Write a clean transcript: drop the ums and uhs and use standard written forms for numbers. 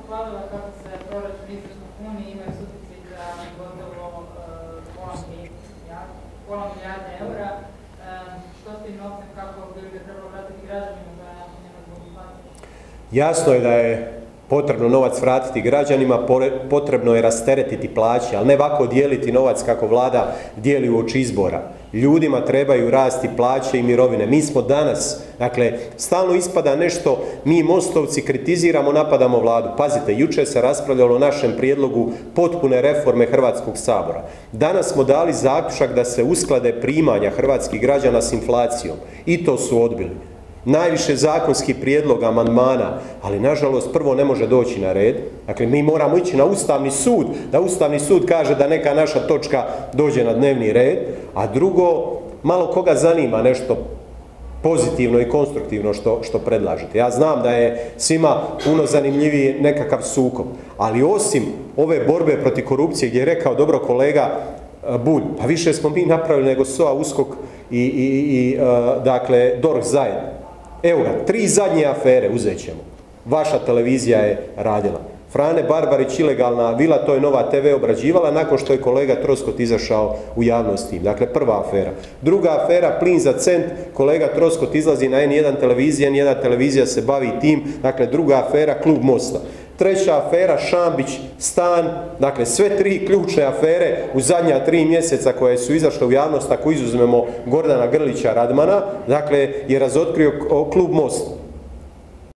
pohvalila kako se proračun izvršno puni, imaju suficit za gotovo pola milijarde eura. Što s tim novcem, kako bi ga trebalo vratiti građanima da nema zbog inflacije? Jasno je da je potrebno novac vratiti građanima, potrebno je rasteretiti plaće, ali ne ovako dijeliti novac kako vlada dijeli uoči izbora. Ljudima trebaju rasti plaće i mirovine. Mi smo danas, dakle, stalno ispada nešto, mi Mostovci kritiziramo, napadamo vladu. Pazite, jučer se raspravljalo o našem prijedlogu potpune reforme Hrvatskog sabora. Danas smo dali zaključak da se usklade primanja hrvatskih građana s inflacijom. I to su odbili. Najviše zakonskih prijedloga, amandmana, ali nažalost prvo ne može doći na red. Dakle, mi moramo ići na Ustavni sud, da Ustavni sud kaže da neka naša točka dođe na dnevni red, a drugo, malo koga zanima nešto pozitivno i konstruktivno što predlažete. Ja znam da je svima puno zanimljiviji nekakav sukob, ali osim ove borbe protiv korupcije gdje je rekao dobro kolega Bulj, pa više smo mi napravili nego SOA, USKOK i dakle DORH zajedno. Evo ga, 3 zadnje afere uzet ćemo. Vaša televizija je radila. Frane Barbarić, ilegalna vila, to je Nova TV obrađivala nakon što je kolega Troskot izašao u javnost s tim. Dakle, prva afera. Druga afera, plin za cent, kolega Troskot izlazi na N1 televizija, N1 televizija se bavi tim. Dakle, druga afera, klub Mosta. Treća afera, Šambić, stan, dakle sve 3 ključne afere u zadnja 3 mjeseca koje su izašle u javnost, ako izuzmemo Gordana Grlića Radmana, dakle je razotkrio klub Most.